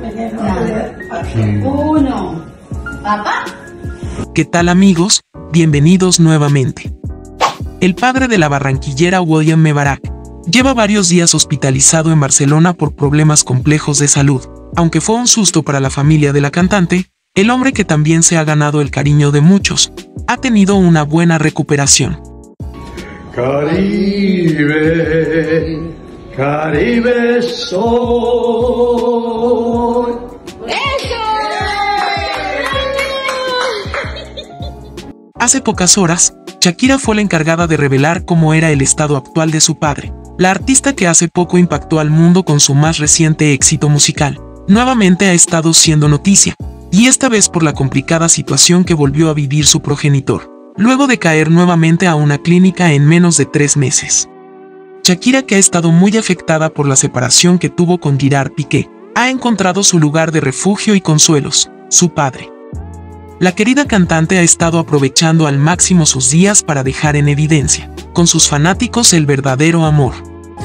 Uno. ¿Papá? ¿Qué tal, amigos? Bienvenidos nuevamente. El padre de la barranquillera William Mebarak lleva varios días hospitalizado en Barcelona por problemas complejos de salud. Aunque fue un susto para la familia de la cantante, el hombre que también se ha ganado el cariño de muchos, ha tenido una buena recuperación. Caribe, Caribe soy. Hace pocas horas, Shakira fue la encargada de revelar cómo era el estado actual de su padre. La artista que hace poco impactó al mundo con su más reciente éxito musical, nuevamente ha estado siendo noticia, y esta vez por la complicada situación que volvió a vivir su progenitor, luego de caer nuevamente a una clínica en menos de 3 meses. Shakira, que ha estado muy afectada por la separación que tuvo con Gerard Piqué, ha encontrado su lugar de refugio y consuelos, su padre. La querida cantante ha estado aprovechando al máximo sus días para dejar en evidencia, con sus fanáticos, el verdadero amor.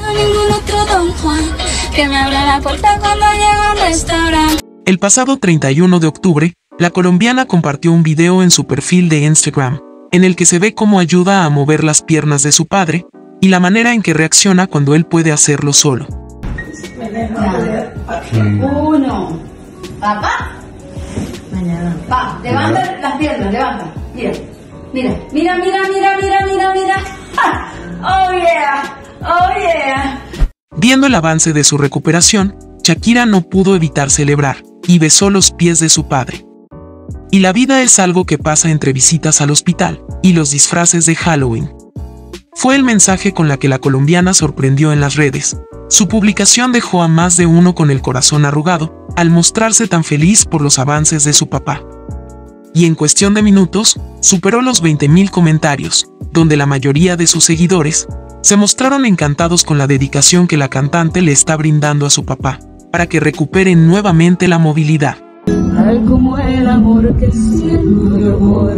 El pasado 31 de octubre, la colombiana compartió un video en su perfil de Instagram, en el que se ve cómo ayuda a mover las piernas de su padre, y la manera en que reacciona cuando él puede hacerlo solo. Uno. ¿Papá? Va, levanta las piernas, levanta. Mira, mira, mira, mira, mira, mira, mira, mira. ¡Ja! Oh yeah, oh yeah. Viendo el avance de su recuperación, Shakira no pudo evitar celebrar, y besó los pies de su padre. Y la vida es algo que pasa entre visitas al hospital, y los disfraces de Halloween. Fue el mensaje con la que la colombiana sorprendió en las redes. Su publicación dejó a más de uno con el corazón arrugado, al mostrarse tan feliz por los avances de su papá. Y en cuestión de minutos, superó los 20.000 comentarios, donde la mayoría de sus seguidores se mostraron encantados con la dedicación que la cantante le está brindando a su papá, para que recupere nuevamente la movilidad. Ay, como el amor que siento por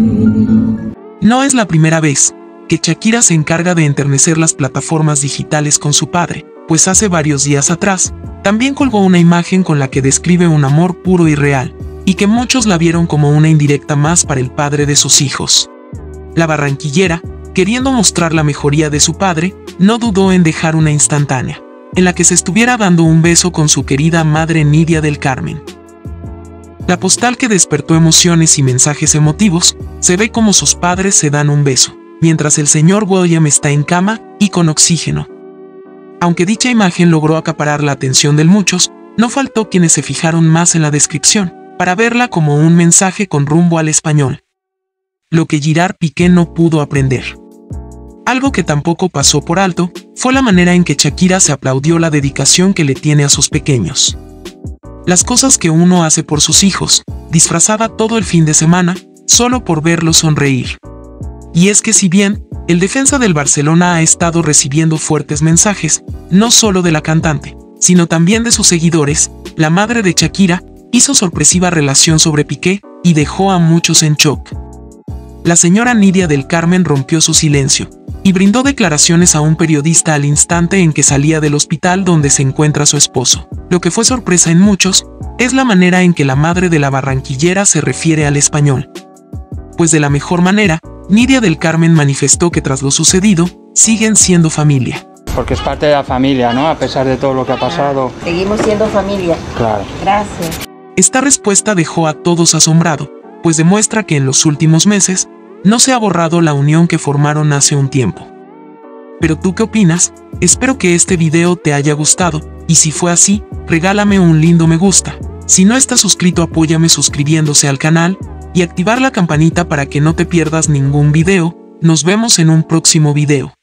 ti. No es la primera vez que Shakira se encarga de enternecer las plataformas digitales con su padre, pues hace varios días atrás, también colgó una imagen con la que describe un amor puro y real, y que muchos la vieron como una indirecta más para el padre de sus hijos. La barranquillera, queriendo mostrar la mejoría de su padre, no dudó en dejar una instantánea, en la que se estuviera dando un beso con su querida madre Nidia del Carmen. La postal, que despertó emociones y mensajes emotivos, se ve como sus padres se dan un beso, mientras el señor William está en cama y con oxígeno. Aunque dicha imagen logró acaparar la atención de muchos, no faltó quienes se fijaron más en la descripción, para verla como un mensaje con rumbo al español. Lo que Gerard Piqué no pudo aprender. Algo que tampoco pasó por alto, fue la manera en que Shakira se aplaudió la dedicación que le tiene a sus pequeños. Las cosas que uno hace por sus hijos, disfrazada todo el fin de semana, solo por verlos sonreír. Y es que si bien, el defensa del Barcelona ha estado recibiendo fuertes mensajes, no solo de la cantante, sino también de sus seguidores, la madre de Shakira hizo sorpresiva relación sobre Piqué y dejó a muchos en shock. La señora Nidia del Carmen rompió su silencio y brindó declaraciones a un periodista al instante en que salía del hospital donde se encuentra su esposo. Lo que fue sorpresa en muchos es la manera en que la madre de la barranquillera se refiere al español. Pues de la mejor manera, Nidia del Carmen manifestó que tras lo sucedido, siguen siendo familia. Porque es parte de la familia, ¿no? A pesar de todo lo que ha pasado. Seguimos siendo familia. Claro. Gracias. Esta respuesta dejó a todos asombrado, pues demuestra que en los últimos meses, no se ha borrado la unión que formaron hace un tiempo. ¿Pero tú qué opinas? Espero que este video te haya gustado, y si fue así, regálame un lindo me gusta. Si no estás suscrito, apóyame suscribiéndose al canal, y activar la campanita para que no te pierdas ningún video. Nos vemos en un próximo video.